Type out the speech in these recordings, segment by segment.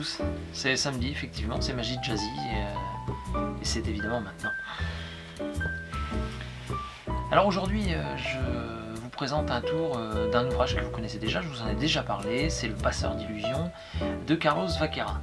tous, c'est samedi effectivement, c'est Magie Jazzy et c'est évidemment maintenant. Alors aujourd'hui je vous présente un tour d'un ouvrage que vous connaissez déjà, je vous en ai déjà parlé, c'est Le Passeur d'illusions de Carlos Vaquera.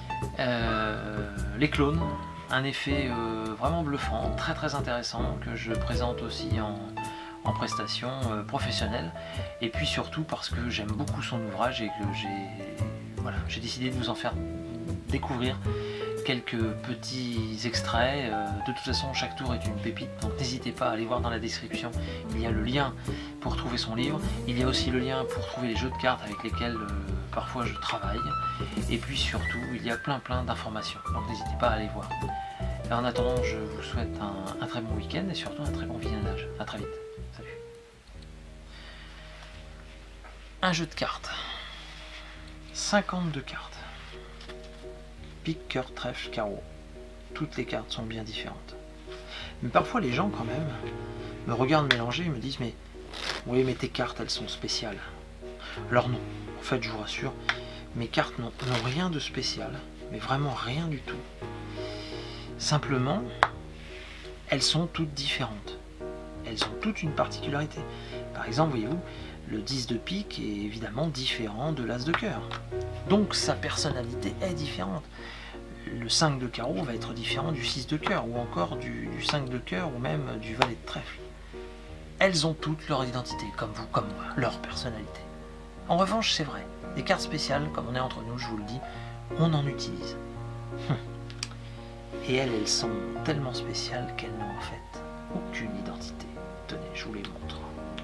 Les clones, un effet vraiment bluffant, très intéressant que je présente aussi en prestation professionnelle, et puis surtout parce que j'aime beaucoup son ouvrage et que j'ai décidé de vous en faire découvrir quelques petits extraits. De toute façon, chaque tour est une pépite, donc n'hésitez pas à aller voir dans la description, il y a le lien pour trouver son livre, il y a aussi le lien pour trouver les jeux de cartes avec lesquels parfois je travaille, et puis surtout il y a plein d'informations, donc n'hésitez pas à aller voir. Et en attendant, je vous souhaite un très bon week-end et surtout un très bon visionnage. A très vite. Salut. Un jeu de cartes. 52 cartes. Pique, cœur, trèfle, carreau. Toutes les cartes sont bien différentes. Mais parfois les gens quand même me regardent mélanger et me disent mais oui mais tes cartes elles sont spéciales. Alors non, en fait je vous rassure, mes cartes n'ont rien de spécial, mais vraiment rien du tout. Simplement, elles sont toutes différentes. Elles ont toutes une particularité. Par exemple, voyez-vous, le 10 de pique est évidemment différent de l'as de cœur. Donc sa personnalité est différente. Le 5 de carreau va être différent du 6 de cœur, ou encore du 5 de cœur, ou même du valet de trèfle. Elles ont toutes leur identité, comme vous, comme moi, leur personnalité. En revanche, c'est vrai, des cartes spéciales, comme on est entre nous, je vous le dis, on en utilise. Et elles sont tellement spéciales qu'elles n'ont en fait aucune identité. Tenez, je vous les montre.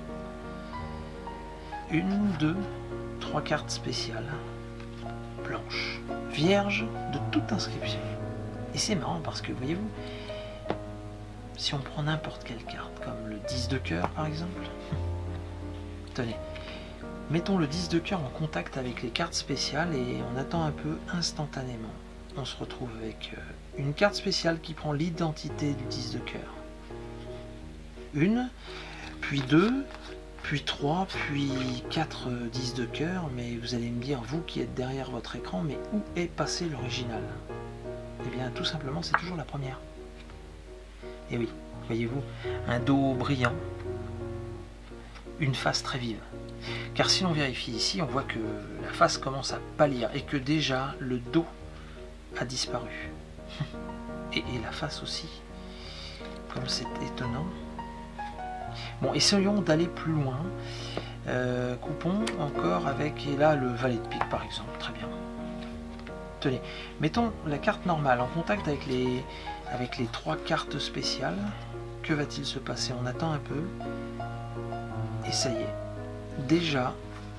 1, 2, 3 cartes spéciales, blanches, vierges de toute inscription. Et c'est marrant parce que, voyez-vous, si on prend n'importe quelle carte, comme le 10 de cœur par exemple, tenez, mettons le 10 de cœur en contact avec les cartes spéciales et on attend un peu instantanément. On se retrouve avec une carte spéciale qui prend l'identité du 10 de cœur. 1, puis 2, puis 3, puis 4 10 de cœur, mais vous allez me dire, vous qui êtes derrière votre écran, mais où est passé l'original? Eh bien, tout simplement, c'est toujours la première. Et oui, voyez-vous, un dos brillant, une face très vive. Car si l'on vérifie ici, on voit que la face commence à pâlir et que déjà le dos a disparu. Et la face aussi. Comme c'est étonnant. Bon, essayons d'aller plus loin. Coupons encore avec, et là, le valet de pique par exemple. Très bien. Tenez, mettons la carte normale en contact avec les 3 cartes spéciales. Que va-t-il se passer? On attend un peu. Et ça y est. Déjà,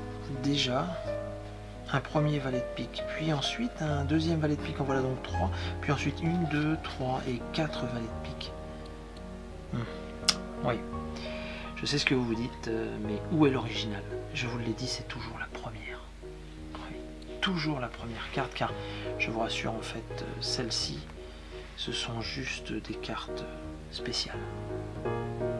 un premier valet de pique, puis ensuite un deuxième valet de pique, en voilà donc 3, puis ensuite 1, 2, 3 et 4 valets de pique. Oui, je sais ce que vous vous dites, mais où est l'original? Je vous l'ai dit, c'est toujours la première. Oui, toujours la première carte, car je vous rassure, en fait, celles-ci, ce sont juste des cartes spéciales.